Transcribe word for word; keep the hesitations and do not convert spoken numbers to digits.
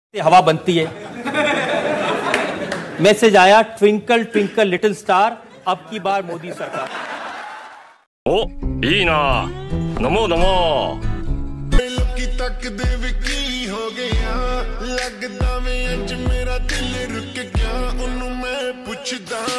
से हवा बनती है। मैसेज आया, ट्विंकल ट्विंकल लिटिल स्टार, अब की बार मोदी सरकार। ओ ई ना नमो नमो लोकी तक दे विकी हो गया लगदा में अज मेरा दिल रुक गया उन्होंने मैं पुछदा